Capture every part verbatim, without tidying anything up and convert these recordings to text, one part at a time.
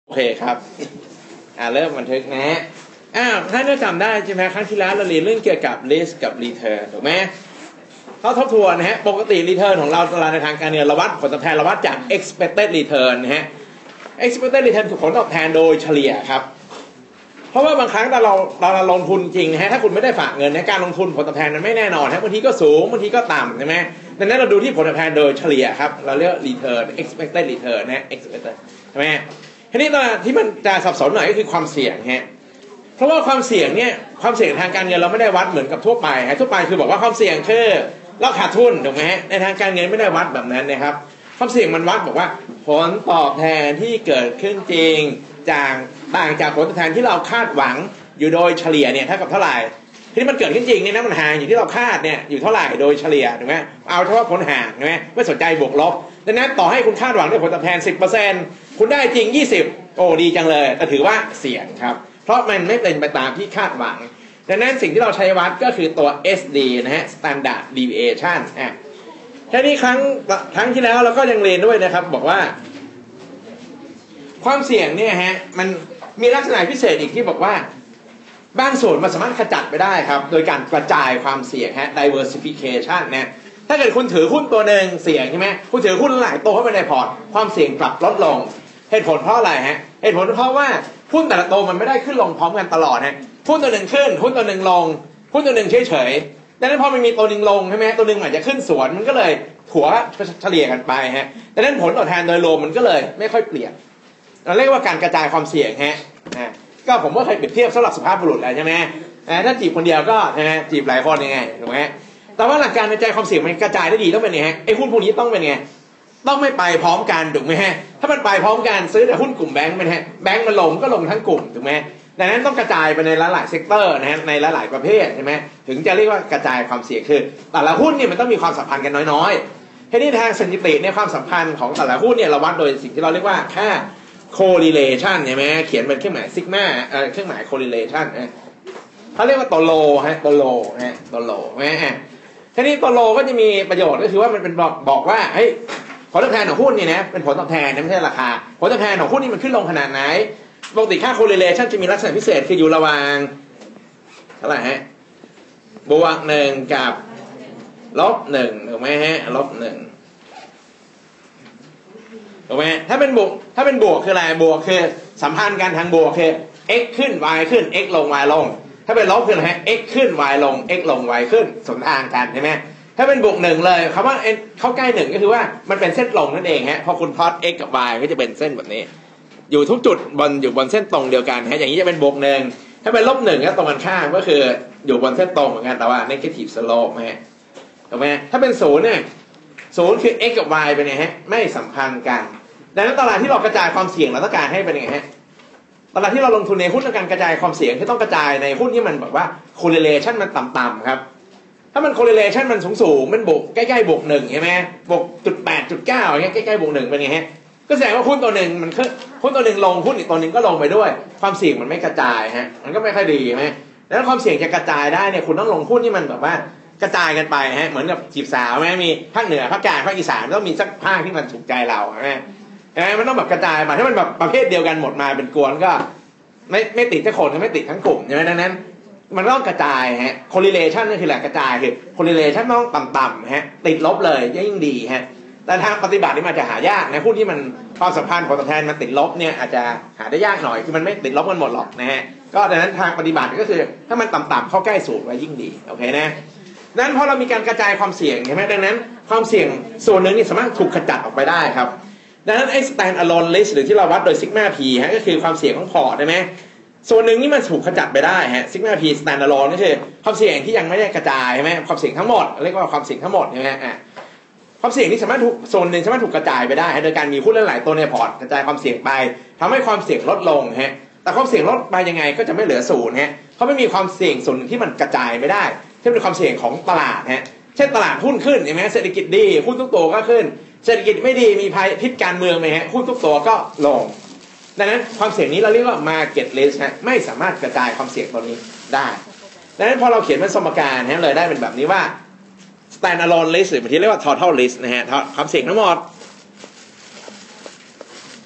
โอเคครับอ่าเริ่มบันทึกนะฮะอ้าวท่านก็จำได้ใช่ไหมครั้งที่แล้วเราเรียนเรื่องเกี่ยวกับ list กับ return ถูกไหมเขาทบทวนนะฮะปกติ return ของเราตารางในทางการเงินเราวัดผลตอบแทนเราวัดจาก expected return นะฮะ expected return คือผลตอบแทนโดยเฉลี่ยครับเพราะว่าบางครั้งเราเราเราลงทุนจริงนะฮะถ้าคุณไม่ได้ฝากเงินในการลงทุนผลตอบแทนมันไม่แน่นอนฮะบางทีก็สูงบางทีก็ต่ำใช่ไหมดังนั้นเราดูที่ผลตอบแทนโดยเฉลี่ยครับเราเรียก return expected return นะ expected ใช่ไหมทีนี้ตอนที่มันจะสับสนหน่อยก็คือความเสี่ยงฮะเพราะว่าความเสี่ยงเนี่ยความเสี่ยงทางการเงินเราไม่ได้วัดเหมือนกับทั่วไปฮะทั่วไปคือบอกว่าความเสี่ยงคือเราขาดทุนถูกไหมฮะในทางการเงินไม่ได้วัดแบบนั้นนะครับความเสี่ยงมันวัดบอกว่าผลตอบแทนที่เกิดขึ้นจริงจากต่างจากผลตอบแทนที่เราคาดหวังอยู่โดยเฉลี่ยเนี่ยเท่ากับเท่าไหร่ที่มันเกิดขึ้นจริงเนี่ยนะมันห่างอยู่ที่เราคาดเนี่ยอยู่เท่าไหร่โดยเฉลี่ยถูกไหมเอาเฉพาะผลห่างใช่ไหมไม่สนใจบวกลบดังนั้นต่อให้คุณคาดหวังด้วยผลตอบแทน สิบเปอร์เซ็นต์ คุณได้จริงยี่สิบโอ้ดีจังเลยแต่ถือว่าเสี่ยงครับเพราะมันไม่เป็นไปตามที่คาดหวังดังนั้นสิ่งที่เราใช้วัดก็คือตัว เอส ดี นะฮะ Standard Deviation อ่ะแค่นี้ครั้งครั้งที่แล้วเราก็ยังเรียนด้วยนะครับบอกว่าความเสี่ยงเนี่ยฮะมันมีลักษณะพิเศษอีกที่บอกว่าบางส่วนมันสามารถขจัดไปได้ครับโดยการกระจายความเสี่ยงฮะ diversification นะถ้าเกิดคุณถือหุ้นตัวหนึ่งเสี่ยงใช่ไหมคุณถือหุ้นหลายตัวเข้าไปในพอร์ตความเสี่ยงปรับลดลงเหตุผลเพราะอะไรฮะเหตุผลเพราะว่าหุ้นแต่ละตัวมันไม่ได้ขึ้นลงพร้อมกันตลอดฮะหุ้นตัวหนึ่งขึ้นหุ้นตัวหนึ่งลงหุ้นตัวหนึ่งเฉยเฉยดังนั้นพอมันมีตัวหนึ่งลงใช่ไหมตัวหนึ่งอาจจะขึ้นสวนมันก็เลยถัวเฉลี่ยกันไปฮะดังนั้นผลตอบแทนโดยรวมมันก็เลยไม่ค่อยเปลี่ยนเราเรียกว่าการกระจายความเสี่ยงฮะก็ผมก็เคยเปรียบเทียบสำหรับสุภาพบุรุษแล้วใช่ไหมถ้าจีบคนเดียวก็ใช่ไหมจีบหลายคนยังไงถูกไหมแต่ว่าหลักการกระจายความเสี่ยงมันกระจายได้ดีต้องเป็นไงฮะไอ้หุ้นพวกนี้ต้องเป็นไงต้องไม่ไปพร้อมกันถูกไหมฮะถ้ามันไปพร้อมกันซื้อแต่หุ้นกลุ่มแบงก์มันฮะแบงก์มันลงก็ลงทั้งกลุ่มถูกไหมดังนั้นต้องกระจายไปในหลายๆเซกเตอร์นะฮะในหลายๆประเภทใช่ไหมถึงจะเรียกว่ากระจายความเสี่ยงคือแต่ละหุ้นเนี่ยมันต้องมีความสัมพันธ์กันน้อยๆทีนี้ทางสถิติเนี่ยความสัมพันธ์ของแต่ละหุ้นเนี่ยเราวัดโดยสิ่งที่เราเรียกว่าค่า correlation ใช่ไหมเขียนเป็นเครื่องหมายซิกมาเอ่อเครื่องหมาย correlation นะเขาเรียกว่าตัวโลฮะตัวโลฮะตัวโลไหมฮะทีนี้ตัวโลก็จะมีประโยชน์ก็คือว่ามันเป็นบอกบอกว่าเฮ้ยผลตอบแทนของหุ้นนี่นะเป็นผลตอบแทนไม่ใช่ราคาผลตอบแทนของหุ้นนี่มันขึ้นลงขนาดไหนปกติค่า correlation จะมีลักษณะพิเศษคืออยู่ระหว่างเท่าไหร่ฮะบวกหนึ่งกับลบหนึ่งถูกไหมฮะลบหนึ่งถูกไหมถ้าเป็นบวกถ้าเป็นบวกคืออะไรบวกคือสัมพันธ์กันทางบวกคือ x ขึ้น y ขึ้น x ลง y ลงถ้าเป็นลบคืออะไรฮะ x ขึ้น y ลง x ลง y ขึ้นสมทางกันใช่ไหมถ้าเป็นบวกหนึ่งเลยคำว่าเข้าใกล้หนึ่งก็คือว่ามันเป็นเส้นตรงนั่นเองฮะพอคุณพลอต x กับ y ก็จะเป็นเส้นแบบนี้อยู่ทุกจุดบนอยู่บนเส้นตรงเดียวกันฮะอย่างนี้จะเป็นบวกหนึ่งถ้าเป็นลบหนึ่งก็ตรงกันข้ามก็คืออยู่บนเส้นตรงเหมือนกันแต่ว่า negative slope ฮะถูกไหมถ้าเป็นศูนย์เนี่ยศูนย์คือ x กับ y เป็นไงฮะไม่สัมพันธ์กันดังนั้นตลาดที่เรากระจายความเสี่ยงเราต้องการให้เป็นไงฮะตลาดที่เราลงทุนในหุ้นต้องการกระจายความเสี่ยงที่ต้องกระจายในหุ้นที่มันแบบว่า correlation มันต่ำๆครับถ้ามัน correlation มันสูงๆมันบวกใกล้ๆบวกหนึ่งใช่ไหมบวกจุดแปดจุดเก้าอย่างเงี้ยใกล้ๆบวกหนึ่งเป็นไงฮะก็แสดงว่าหุ้นตัวหนึ่งมันขึ้นหุ้นตัวหนึ่งลงหุ้นอีกตัวหนึ่งก็ลงไปด้วยความเสี่ยงมันไม่กระจายฮะมันก็ไม่ค่อยดีไหมแล้วความเสี่ยงจะกระจายได้เนี่ยคุณต้องลงหุ้นที่มันแบบว่ากระจายกันไปฮะเหมือนกับจีบสาวไหมมีภาคเหนือภาคกลางภาคอีสานต้องมีสักภาคที่มันถูกใจเราใช่ไหมมันต้องแบบกระจายมาถ้ามันแบบประเภทเดียวกันหมดมาเป็นกวนก็ไม่ไม่ติดทั้งคนไม่ติดทั้งกลุ่มใช่ไหมดังนั้นมันต้องกระจายฮะ correlation นี่คือแหละกระจายคือ correlation ต้องต่ำๆฮะติดลบเลยยิ่งดีฮะแต่ทางปฏิบัตินี่มันจะหายากนะหุ้นที่มันความสัมพันธ์ผลตอบแทนมันติดลบเนี่ยอาจจะหาได้ยากหน่อยคือมันไม่ติดลบกันหมดหรอกนะฮะก็ดังนั้นทางปฏิบัติก็คือถ้ามันต่ำๆเข้าใกล้ศูนย์ไว้ยิ่งดีโอเคนะดังนั้นพอเรามีการกระจายความเสี่ยงใช่ไหมดังนั้นความเสี่ยงส่วนหนึ่งนี่สามารถถูกขจัดออกไปได้ครับดังนั้นไอ้ stand alone list หรือที่เราวัดโดย sigma p ฮะก็คือความเสี่ยงของพอร์ตใช่ไหมส่วนหนึ่งนี่มันถูกขจัดไปได้ฮะ sigma p stand alone ก็คือความเสี่ยงที่ยังไม่ได้กระจายใช่ไหมความเสี่ยงทั้งหมดเรียกว่าความเสี่ยงทั้งหมดใช่ไหมอ่ะความเสี่ยงที่สามารถถูกโซนหนึ่งสามารถถูกกระจายไปได้โดยการมีหุ้นหลายๆตัวในพอร์ตกระจายความเสี่ยงไปทำให้ความเสี่ยงลดลงฮะแต่ความเสี่ยงลดไปยังไงก็จะไม่เหลือศูนย์ฮะเขาไม่มีความเสี่ยงส่วนที่มันกระจายไม่ได้ที่เป็นความเสี่ยงของตลาดฮะเช่นตลาดหุ้นขึ้นใช่ไหมเศรษฐกิจดีหุ้นทุกตัวก็ขึ้นเศรษฐกิจไม่ดีมีภัยพิษการเมืองไหมฮะหุ้นทุกตัวก็ลงดังนั้นความเสี่ยงนี้เราเรียกว่า market risk ฮะไม่สามารถกระจายความเสี่ยงตัวนี้ได้ดังนั้นพอเราเขียนเป็นสมการฮะเลยได้เป็นแบบนี้ว่า stand alone risk หรือบางทีเรียกว่า total risk นะฮะความเสี่ยงทั้งหมด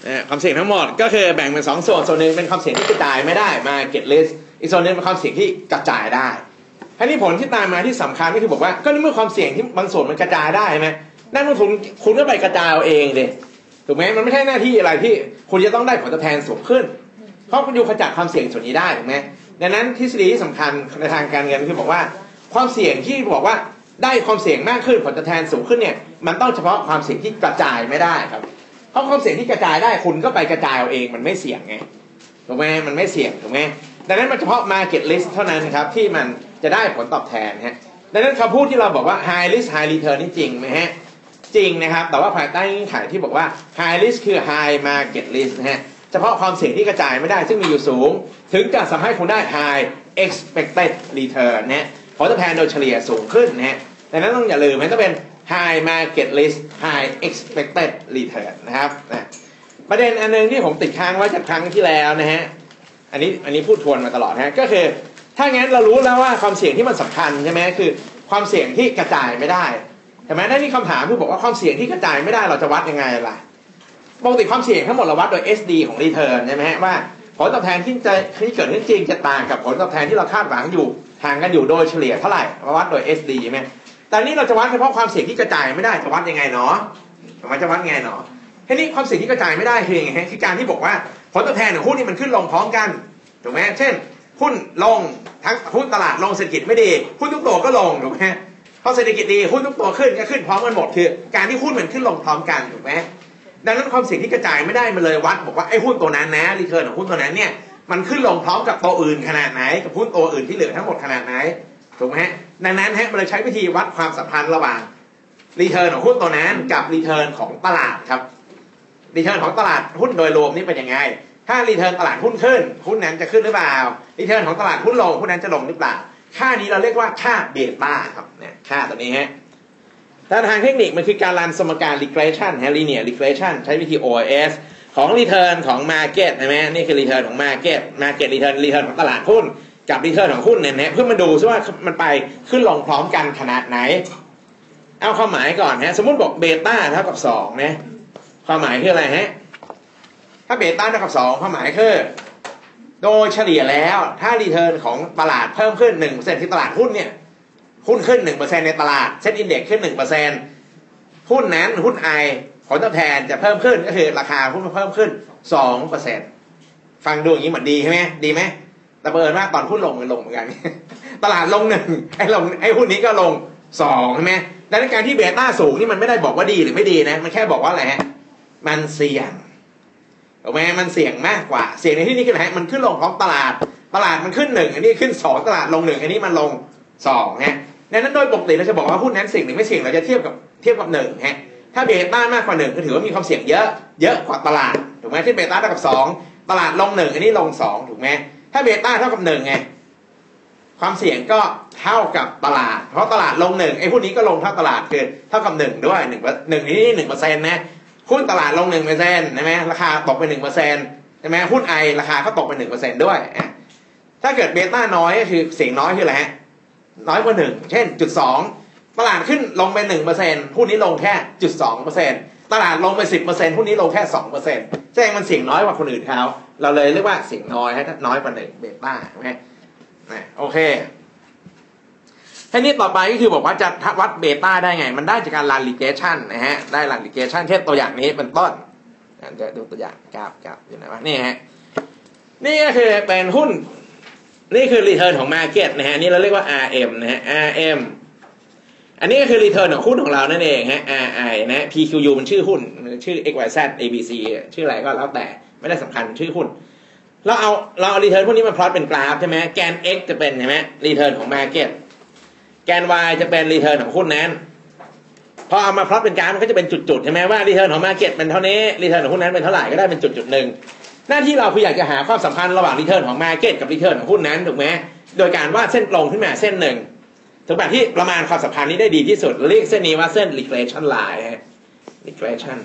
ความเสี่ยงทั้งหมดก็คือแบ่งเป็นสองส่วนส่วนหนึ่งเป็นความเสี่ยงที่กระจายไม่ได้ market risk อีกส่วนหนึ่งเป็นความเสี่ยงที่กระจายได้ทีนี้ผลที่ตามมาที่สำคัญก็คือบอกว่าก็เมื่อความเสี่ยงที่บางส่วนมันกระจายได้ใช่ไหมนักลงทุนคุณก็ไปกระจายเอาเองดิถูกไหมมันไม่ใช่หน้าที่อะไรที่คุณจะต้องได้ผลตอบแทนสูงขึ้นเพราะคุณอยู่ขจัดความเสี่ยงส่วนนี้ได้ถูกไหมดังนั้นทฤษฎีที่สำคัญในทางการเงินคือบอกว่าความเสี่ยงที่บอกว่าได้ความเสี่ยงมากขึ้นผลตอบแทนสูงขึ้นเนี่ยมันต้องเฉพาะความเสี่ยงที่กระจายไม่ได้ครับเพราะความเสี่ยงที่กระจายได้คุณก็ไปกระจายเอาเองมันไม่เสี่ยงไงถูกไหมมันไม่เสี่ยงถูกไหมดังนั้นมันเฉพาะ market risk เท่านั้นครับที่มันจะได้ผลตอบแทนฮะดังนั้นคำพูดที่เราบอกว่า high risk high return นี่จริงไหมฮะจริงนะครับแต่ว่าภายใต้เงื่อนไขที่บอกว่า high risk คือ high market risk นะฮะเฉพาะความเสี่ยงที่กระจายไม่ได้ซึ่งมีอยู่สูงถึงจะทำให้คุณได้ high expected return นะผลตอบแทนโดยเฉลี่ยสูงขึ้นนะฮะดังนั้นต้องอย่าลืมมันต้องเป็น high market risk high expected return นะครับนะประเด็นอันนึงที่ผมติดค้างไว้จากครั้งที่แล้วนะฮะอันนี้อันนี้พูดทวนมาตลอดฮะก็คือถ้างั้นเรารู้แล้วว่าความเสี่ยงที่มันสำคัญใช่ไหมคือความเสี่ยงที่กระจายไม่ได้ใช่ไหมนั่นนี่คำถามที่บอกว่าความเสี่ยงที่กระจายไม่ได้เราจะวัดยังไงล่ะปกติความเสี่ยงทั้งหมดเราวัดโดย เอส ดี ของ return ใช่ไหมฮะว่าผลตอบแทนที่จะที่เกิดขึ้นจริงจะต่างกับผลตอบแทนที่เราคาดหวังอยู่ห่างกันอยู่โดยเฉลี่ยเท่าไหร่มาวัดโดย เอส ดี ใช่ไหมแต่นี้เราจะวัดเฉพาะความเสี่ยงที่กระจายไม่ได้จะวัดยังไงเนาะมันจะวัดยังไงเนาะทีนี้ความเสี่ยงที่กระจายไม่ได้คือยังไงฮะคือการที่บอกว่าผลตอบแทนของหุ้นนี่มันขึ้นลงพร้อมกันถูกไหมเช่นหุ้นลงทั้งหุ้นตลาดลงเศรษฐกิจไม่ดีหุ้นทุกตัวก็ลงถูกไหมพอเศรษฐกิจดีหุ้นทุกตัวขึ้นก็ขึ้นพร้อมกันหมดคือการที่หุ้นมันขึ้นลงพร้อมกันถูกไหมดังนั้นความเสี่ยงที่กระจายไม่ได้มันเลยวัดบอกว่าไอ้หุ้นตัวนั้นนะรีเทิร์นของหุ้นตัวนั้นเนี่ยมันขึ้นลงพร้อมกับตัวอื่นขนาดไหนกับหุ้นตัวอื่นที่เหลือทั้งหมดขนาดไหนถูกไหมดังนั้นฮะมันเลยใช้วิธีวัดความสัมพันธ์ระหว่างรีเทิร์นของหุ้นตัวนั้นกับรีเทิร์นของตลาดครับรีเทิร์นของตลาดหุ้นโดยรวมนี่เป็นยังไงถ้ารีเทิร์นตลาดหุ้นขึ้นหุ้นนั้นจะขึ้นหรือเปล่ารีเทิร์นของตลาดหุ้นลงหุ้นนั้นจะลงหรือเปล่าค่านี้เราเรียกว่าค่าเบต้าครับเนี่ยค่าตัวนี้ฮะถ้าทางเทคนิคมันคือการรันสมการ regression ฮะ linear regression ใช้วิธี โอ เอส ของ return ของ market ใช่ไหมนี่คือ return ของ market market return return ของตลาดหุ้นกับ return ของหุ้นเนี่ยเพื่อมาดูซิว่ามันไปขึ้นลงพร้อมกันขนาดไหนเอาความหมายก่อนฮะสมมุติบอกเบต้าเท่ากับสองนะความหมายคืออะไรฮะถ้าเบต้าเท่ากับสองความหมายคือโดยเฉลี่ยแล้วถ้ารีเทิร์นของตลาดเพิ่มขึ้น หนึ่งเปอร์เซ็นต์ ที่ตลาดหุ้นเนี่ยหุ้นขึ้น หนึ่งเปอร์เซ็นต์ ในตลาดเซ็ตอินเด็กซ์ขึ้น หนึ่งเปอร์เซ็นต์ หุ้นนั้นหุ้น I ผลตอบแทนจะเพิ่มขึ้นก็คือราคาหุ้นเพิ่มขึ้น สองเปอร์เซ็นต์ ฟังดูอย่างนี้เหมือนดีใช่ไหมดีไหมแต่เผอิญว่าตอนหุ้นลงมันลงเหมือนกันตลาดลงหนึ่งไอ้ลงไอ้หุ้นนี้ก็ลงสองใช่ไหมดังนั้นการที่เบต้าสูงนี่มันไม่ได้บอกว่าดีหรือไม่ดีนะมันแค่บอกว่าอะไรฮะมันเสี่ยงถูกไหมมันเสี่ยงมากกว่าเสี่ยงในที่นี้คืออะไรมันขึ้นลงพร้อมตลาดตลาดมันขึ้นหนึ่งอันนี้ขึ้นสองตลาดลงหนึ่งอันนี้มันลงสองฮะดังนั้นโดยปกติเราจะบอกว่าหุ้นนั้นเสี่ยงหรือไม่เสี่ยงเราจะเทียบกับเทียบกับหนึ่งฮะถ้าเบต้ามากกว่าหนึ่งก็ถือว่ามีความเสี่ยงเยอะเยอะกว่าตลาดถูกไหมที่เบต้าเท่ากับสองตลาดลงหนึ่งอันนี้ลงสองถูกไหมถ้าเบต้าเท่ากับหนึ่งไงความเสี่ยงก็เท่ากับตลาดเพราะตลาดลงหนึ่งไอ้หุ้นนี้ก็ลงเท่าตลาดคือเท่ากับหนึ่งด้วยหนึ่งหนึ่งนี้หนึ่งเปอร์เซ็นต์นะหุ้นตลาดลงหนึ่งเปอร์เซ็นต์ใช่ไหมราคาตกไปหนึ่งเปอร์เซ็นต์ใช่ไหมหุ้นไอราคาก็ตกไปหนึ่งเปอร์เซ็นต์ด้วยถ้าเกิดเบต้าน้อยก็คือเสี่ยงน้อยคืออะไรฮะน้อยกว่าหนึ่งเช่นจุดสองตลาดขึ้นลงไปหนึ่งเปอร์เซ็นต์หุ้นนี้ลงแค่จุดสองเปอร์เซ็นต์ตลาดลงไปสิบเปอร์เซ็นต์หุ้นนี้ลงแค่สองเปอร์เซ็นต์แสดงมันเสี่ยงน้อยกว่าคนอื่นเขาเราเลยเรียกว่าเสี่ยงน้อยฮะน้อยกว่าหนึ่งเบต้าใช่ไหมโอเคทีนี้ต่อไปก็คือบอกว่าจะวัดเบต้าได้ไงมันได้จากการรันรีเกชั่นนะฮะได้รันรีเกชั่นเช่นตัวอย่างนี้เป็นต้นจะดูตัวอย่างกราฟกราฟอยู่ไหนวะนี่ฮะนี่ก็คือเป็นหุ้นนี่คือ return ของ market นะฮะนี่เราเรียกว่า อาร์ เอ็ม นะฮะ อาร์ เอ็ม อันนี้ก็คือ return ของหุ้นของเรานั่นเองฮะ อาร์ ไอ นะ พี คิว ยู มันชื่อหุ้นชื่อ เอ็กซ์ วาย แซด เอ บี ซี ชื่ออะไรก็แล้วแต่ไม่ได้สำคัญชื่อหุ้นเราเอาเราเอา return พวกนี้มาพลอตเป็นกราฟใช่ไหมแกน x จะเป็นใช่ไหม return ของ market แกน y จะเป็น return ของหุ้นนั้นพอเอามาพลอตเป็นกราฟมันก็จะเป็นจุดๆใช่ไหมว่า return ของ market เป็นเท่านี้ return ของหุ้นนั้นเป็นเท่าไหร่ก็ได้เป็นจุดๆหนึ่งหน้าที่เราคืออยากจะหาความสัมพันธ์ระหว่าง return ของ market กับ return ของหุ้นนั้นถูกไหมโดยการวาดเส้นตรงขึ้นมาเส้นหนึ่งถึงแบบที่ประมาณความสัมพันธ์นี้ได้ดีที่สุดเรียกเส้นนี้ว่าเส้น regression line regression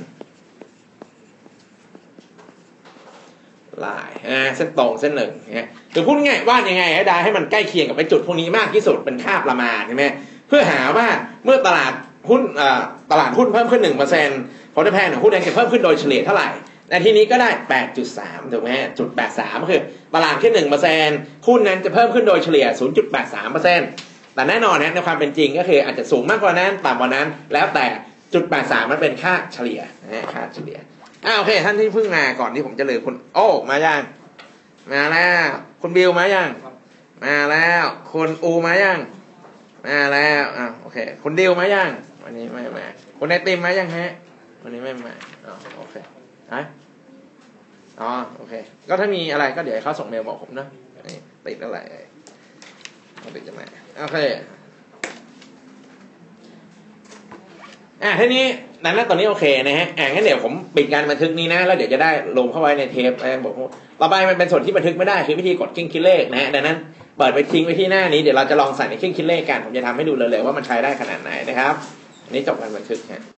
line เส้นตรงเส้นหนึ่งคือพูดง่ายวาดยังไงให้ได้ให้มันใกล้เคียงกับไอ้จุดพวกนี้มากที่สุดเป็นค่าประมาณใช่ไหมเพื่อหาว่าเมื่อตลาดหุ้นตลาดหุ้นเพิ่มขึ้น หนึ่งเปอร์เซ็นต์ ผลตอบแทนของหุ้นนั้นจะเพิ่มขึ้นโดยเฉลี่ยเท่าไหร่ในที่นี้ก็ได้ แปดจุดสาม ถูกไหมจุดแปดสามก็คือตลาดขึ้น หนึ่งเปอร์เซ็นต์ หุ้นนั้นจะเพิ่มขึ้นโดยเฉลี่ย ศูนย์จุดแปดสามเปอร์เซ็นต์ แต่แน่นอนนะในความเป็นจริงก็คืออาจจะสูงมากกว่านั้นต่ำกว่านั้นแล้วแต่จุดแปดสามมันเป็นค่าเฉลี่ยนะค่าเฉลี่ยอ่าโอเคท่านที่เพิ่งมาก่อนที่ผมจะเลยคุณโอ้มายังมาแล้วคุณบิวมายังมาแล้วคุณอูมายังมาแล้วอ่าโอเคคุณดิวมายังวันนี้ไม่มาคุณไอติมมายังฮะวันนี้ไม่มาอ๋อโอเคฮะอ๋อโอเคก็ถ้ามีอะไรก็เดี๋ยวเขาส่งเมลบอกผมนะติดอะไรติดจะมาโอเคอ่ะทีนี้นั้นแล้วตอนนี้โอเคนะฮะอ่ะงั้นเดี๋ยวผมปิดการบันทึกนี้นะแล้วเดี๋ยวจะได้ลงเข้าไว้ในเทปนะบอกต่อไปมันเป็นส่วนที่บันทึกไม่ได้คือวิธีกดเครื่องคิดเลขนะฮะดังนั้นเปิดไปทิ้งไว้ที่หน้านี้เดี๋ยวเราจะลองใส่ในเครื่องคิดเลขกันผมจะทำให้ดูเลยๆว่ามันใช้ได้ขนาดไหนนะครับอันนี้จบการบันทึกฮะ